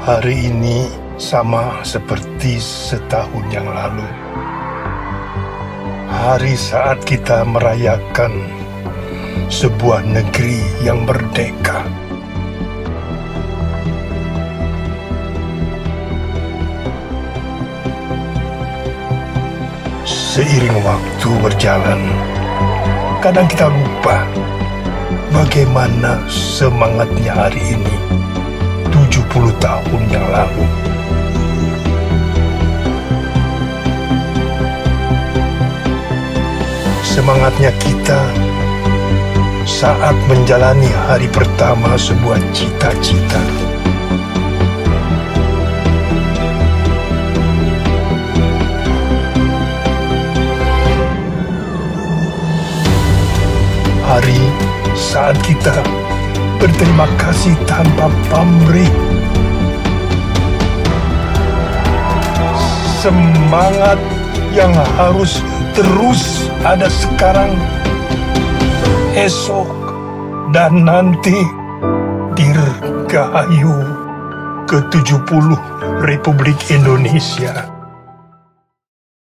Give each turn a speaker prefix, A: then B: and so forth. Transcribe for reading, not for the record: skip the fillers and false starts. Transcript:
A: Hari ini sama seperti setahun yang lalu. Hari saat kita merayakan sebuah negeri yang merdeka. Seiring waktu berjalan, kadang kita lupa bagaimana semangatnya hari ini 70 tahun yang lalu. Semangatnya kita saat menjalani hari pertama sebuah cita-cita. Hari saat kita berterima kasih tanpa pamrih. Semangat yang harus terus ada sekarang, esok, dan nanti. Dirgahayu ke-70 Republik Indonesia.